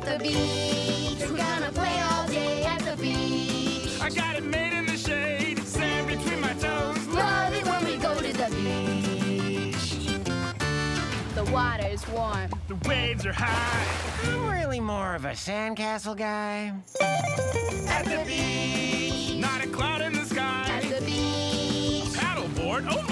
the beach. We're gonna play all day at the beach. I got it made in the shade, sand between my toes. Love it when we go to the beach. The water's warm. The waves are high. I'm really more of a sandcastle guy. At the beach. Not a cloud in the sky. At the beach. Paddleboard, oh